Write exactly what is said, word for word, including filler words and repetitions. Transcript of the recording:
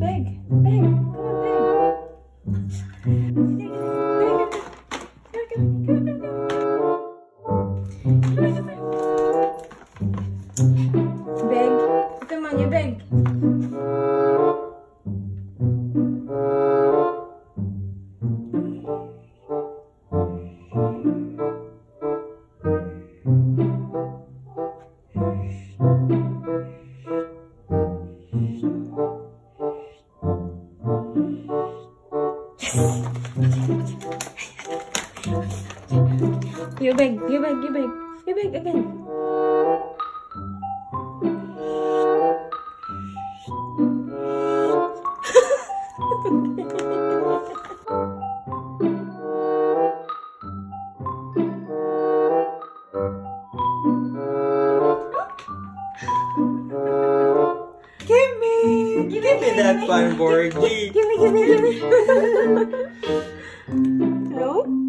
beg, beg. Come on, beg. Beg. Come on, you beg. You beg, you beg, you beg, you beg again. Give me, give, Give me that fun, Borgy. Give me, give me, give me. No?